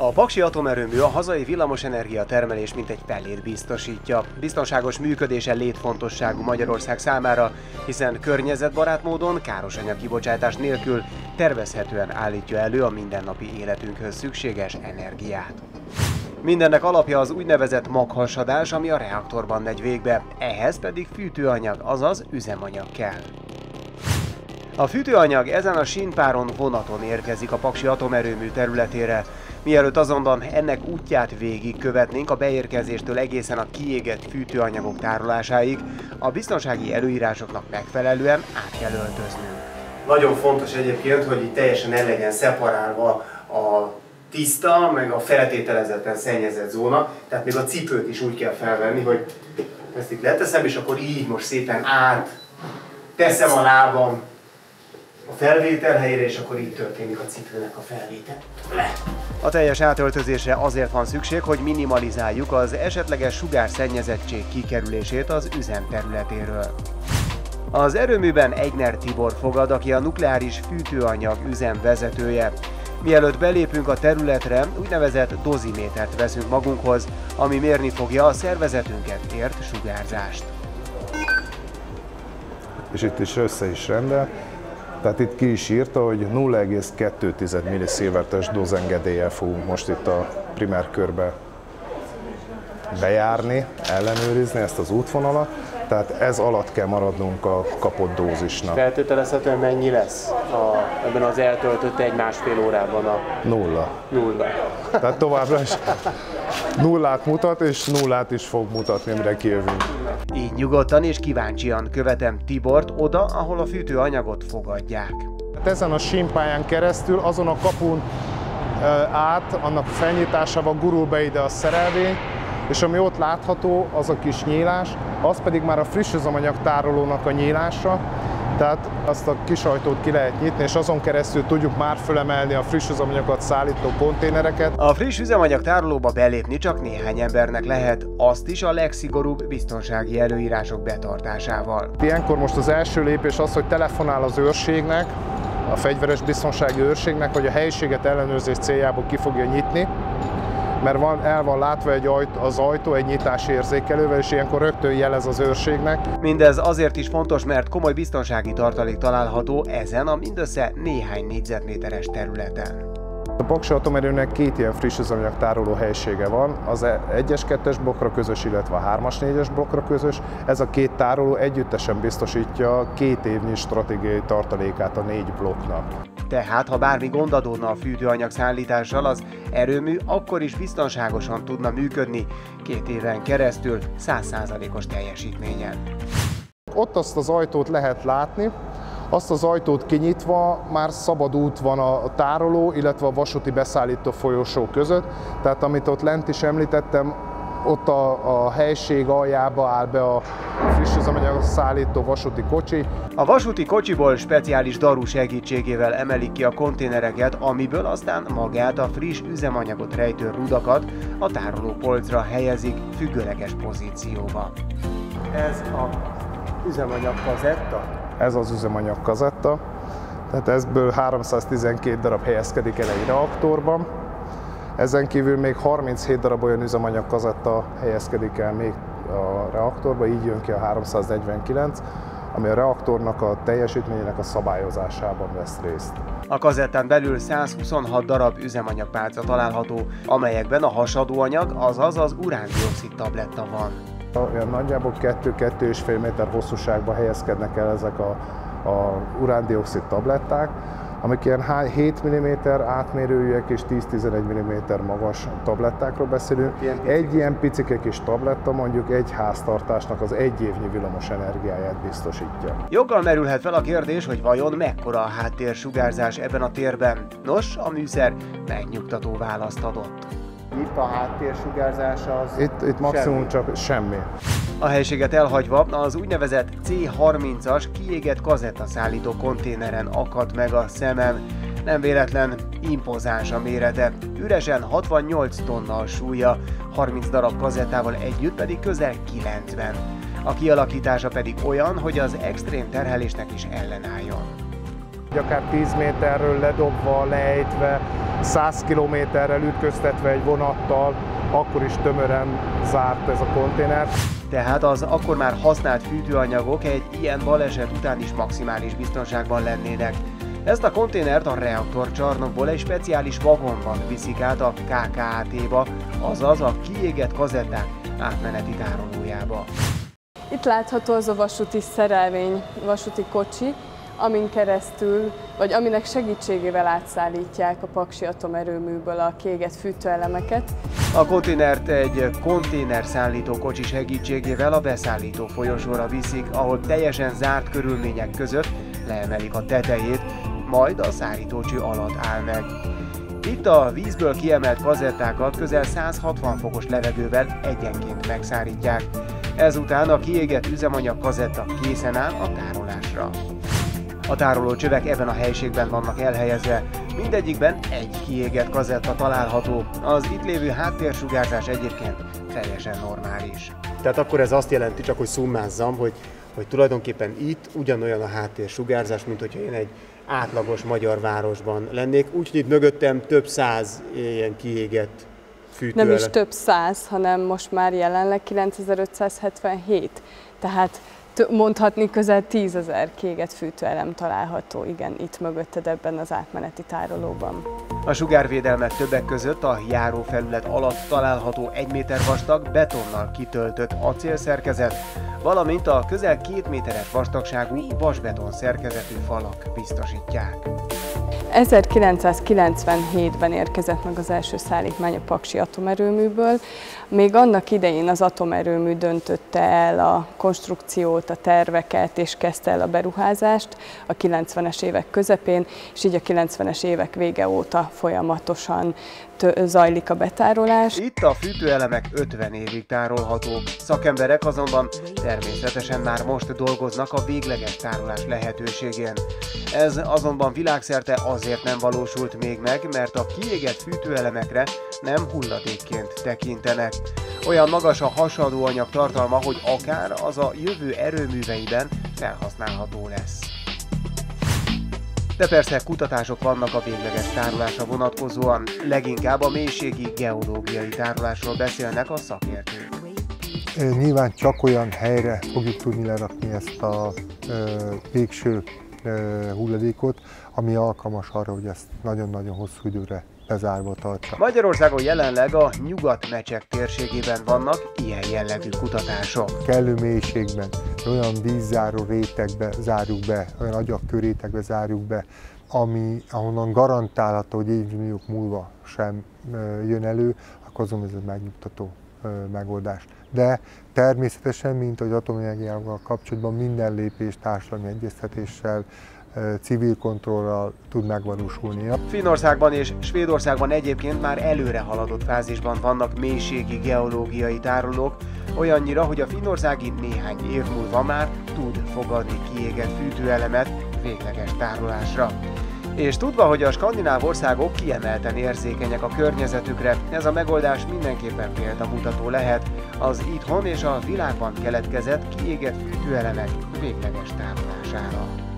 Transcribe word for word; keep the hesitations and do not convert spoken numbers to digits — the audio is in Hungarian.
A paksi atomerőmű a hazai villamosenergia termelés mintegy felét biztosítja. Biztonságos működése létfontosságú Magyarország számára, hiszen környezetbarát módon, káros anyagkibocsátás nélkül tervezhetően állítja elő a mindennapi életünkhöz szükséges energiát. Mindennek alapja az úgynevezett maghasadás, ami a reaktorban megy végbe, ehhez pedig fűtőanyag, azaz üzemanyag kell. A fűtőanyag ezen a sínpáron vonaton érkezik a paksi atomerőmű területére. Mielőtt azonban ennek útját végigkövetnénk a beérkezéstől egészen a kiégett fűtőanyagok tárolásáig, a biztonsági előírásoknak megfelelően át kell öltöznünk. Nagyon fontos egyébként, hogy itt teljesen el legyen szeparálva a tiszta, meg a feltételezetten szennyezett zóna, tehát még a cipőt is úgy kell felvenni, hogy ezt itt leteszem, és akkor így most szépen át teszem a lábam a felvétel helyére, és akkor így történik a cipőnek a felvétel. A teljes átöltözésre azért van szükség, hogy minimalizáljuk az esetleges sugárszennyezettség kikerülését az üzem területéről. Az erőműben Eigner Tibor fogad, aki a nukleáris fűtőanyag üzem vezetője. Mielőtt belépünk a területre, úgynevezett dozimétert veszünk magunkhoz, ami mérni fogja a szervezetünket ért sugárzást. És itt is össze is rendel. Tehát itt ki is írta, hogy nulla egész kettő millisievertes dózengedéllyel fogunk most itt a primer körbe bejárni, ellenőrizni ezt az útvonalat. Tehát ez alatt kell maradnunk a kapott dózisnak. Feltételezhetően mennyi lesz a, ebben az eltöltött egy-másfél órában a... Nulla. Nulla. Tehát továbbra is nullát mutat, és nullát is fog mutatni, mire kijövünk. Így nyugodtan és kíváncsian követem Tibort oda, ahol a fűtőanyagot fogadják. Ezen a sínpályán keresztül, azon a kapun át, annak felnyitásával gurul be ide a szerelvény, és ami ott látható, az a kis nyílás, az pedig már a friss üzemanyag tárolónak a nyílása, tehát azt a kis ajtót ki lehet nyitni, és azon keresztül tudjuk már fölemelni a friss üzemanyagot szállító konténereket. A friss üzemanyag tárolóba belépni csak néhány embernek lehet, azt is a legszigorúbb biztonsági előírások betartásával. Ilyenkor most az első lépés az, hogy telefonál az őrségnek, a fegyveres biztonsági őrségnek, hogy a helyiséget ellenőrzés céljából ki fogja nyitni, mert van, el van látva egy ajt, az ajtó egy nyitási érzékelővel, és ilyenkor rögtön jelez az őrségnek. Mindez azért is fontos, mert komoly biztonsági tartalék található ezen a mindössze néhány négyzetméteres területen. A paksi atomerőműnek két ilyen friss üzemanyag tároló helysége van, az egyes kettes blokkra közös, illetve a hármas négyes blokkra közös. Ez a két tároló együttesen biztosítja két évnyi stratégiai tartalékát a négy blokknak. Tehát, ha bármi gond adódna a fűtőanyag szállítással, az erőmű akkor is biztonságosan tudna működni két éven keresztül száz százalékos teljesítményen. Ott azt az ajtót lehet látni, azt az ajtót kinyitva már szabad út van a tároló, illetve a vasúti beszállító folyosó között. Tehát amit ott lent is említettem, ott a, a helység aljába áll be a friss üzemanyag szállító vasúti kocsi. A vasúti kocsiból speciális daru segítségével emelik ki a konténereket, amiből aztán magát a friss üzemanyagot rejtő rudakat a tárolópolcra helyezik függőleges pozícióba. Ez a üzemanyag kazetta? Ez az üzemanyag kazetta, tehát ezből háromszáztizenkét darab helyezkedik el egy reaktorban. Ezen kívül még harminchét darab olyan üzemanyag kazetta helyezkedik el még a reaktorba, így jön ki a háromszáznegyvenkilenc, ami a reaktornak a teljesítményének a szabályozásában vesz részt. A kazettán belül százhuszonhat darab üzemanyagpálca található, amelyekben a hasadóanyag, azaz az urándioxid tabletta van. Olyan nagyjából kettő-kettő és fél méter hosszúságban helyezkednek el ezek a, a urándioxid tabletták, amik ilyen hét milliméter átmérőjűek és tíz-tizenegy milliméter magas tablettákról beszélünk. Egy ilyen picike kis tabletta mondjuk egy háztartásnak az egy évnyi villamos energiáját biztosítja. Joggal merülhet fel a kérdés, hogy vajon mekkora a háttérsugárzás ebben a térben. Nos, a műszer megnyugtató választ adott. Itt a háttérsugárzás az Itt, itt maximum semmi. csak semmi. A helységet elhagyva az úgynevezett cé harmincas kiégett kazettaszállító konténeren akadt meg a szemem. Nem véletlen, impozáns a mérete, üresen hatvannyolc tonna a súlya, harminc darab kazettával együtt pedig közel kilencven. A kialakítása pedig olyan, hogy az extrém terhelésnek is ellenálljon. Akár tíz méterről ledobva, lejtve, száz kilométerrel ütköztetve egy vonattal, akkor is tömören zárt ez a konténer. Tehát az akkor már használt fűtőanyagok egy ilyen baleset után is maximális biztonságban lennének. Ezt a konténert a reaktorcsarnokból egy speciális vagonban viszik át a ká ká á té-ba, azaz a kiégett kazetták átmeneti tárolójába. Itt látható az a vasúti szerelvény, vasúti kocsi, amin keresztül, vagy aminek segítségével átszállítják a paksi atomerőműből a kiégett fűtőelemeket. A konténert egy konténerszállító kocsi segítségével a beszállító folyosóra viszik, ahol teljesen zárt körülmények között leemelik a tetejét, majd a szállítócső alatt áll meg. Itt a vízből kiemelt kazettákat közel száz hatvan fokos levegővel egyenként megszárítják. Ezután a kiégett üzemanyag kazetta készen áll a tárolásra. A tárolócsövek ebben a helyiségben vannak elhelyezve, mindegyikben egy kiégett kazetta található, az itt lévő háttérsugárzás egyébként teljesen normális. Tehát akkor ez azt jelenti, csak hogy szummázzam, hogy, hogy tulajdonképpen itt ugyanolyan a háttérsugárzás, mint hogyha én egy átlagos magyar városban lennék, úgyhogy itt mögöttem több száz ilyen kiégett fűtőelem. Nem is több száz, hanem most már jelenleg kilencezer-ötszázhetvenhét, tehát mondhatni közel tízezer kiégett fűtőelem található, igen, itt mögötted ebben az átmeneti tárolóban. A sugárvédelmet többek között a járófelület alatt található egy méter vastag betonnal kitöltött acélszerkezet, valamint a közel két méteres vastagságú vasbeton szerkezetű falak biztosítják. ezerkilencszázkilencvenhétben érkezett meg az első szállítmány a paksi atomerőműből. Még annak idején az atomerőmű döntötte el a konstrukciót, a terveket és kezdte el a beruházást a kilencvenes évek közepén, és így a kilencvenes évek vége óta folyamatosan zajlik a betárolás. Itt a fűtőelemek ötven évig tárolhatók, szakemberek azonban természetesen már most dolgoznak a végleges tárolás lehetőségén. Ez azonban világszerte azért nem valósult még meg, mert a kiégett fűtőelemekre nem hulladékként tekintenek. Olyan magas a hasadó anyag tartalma, hogy akár az a jövő erőműveiben felhasználható lesz. De persze kutatások vannak a végleges tárolásra vonatkozóan, leginkább a mélységi geológiai tárolásról beszélnek a szakértők. Nyilván csak olyan helyre fogjuk tudni lerakni ezt a ö, végső ö, hulladékot, ami alkalmas arra, hogy ezt nagyon-nagyon hosszú időre bezárva tartsa. Magyarországon jelenleg a Nyugat-Mecsek térségében vannak ilyen jellegű kutatások. Kellő mélységben, olyan vízzáró rétegbe zárjuk be, olyan agyakkőrétegbe zárjuk be, ami, ahonnan garantálható, hogy évmilliók múlva sem jön elő, akkor azon ez egy megnyugtató megoldás. De természetesen, mint az atomenergiával kapcsolatban minden lépés társadalmi egyeztetéssel, civil kontrollal tud megvalósulni. Finnországban és Svédországban egyébként már előre haladott fázisban vannak mélységi geológiai tárolók, olyannyira, hogy a finnországi néhány év múlva már tud fogadni kiégett fűtőelemet végleges tárolásra. És tudva, hogy a skandináv országok kiemelten érzékenyek a környezetükre, ez a megoldás mindenképpen példamutató lehet az itthon és a világban keletkezett kiégett fűtőelemek végleges tárolására.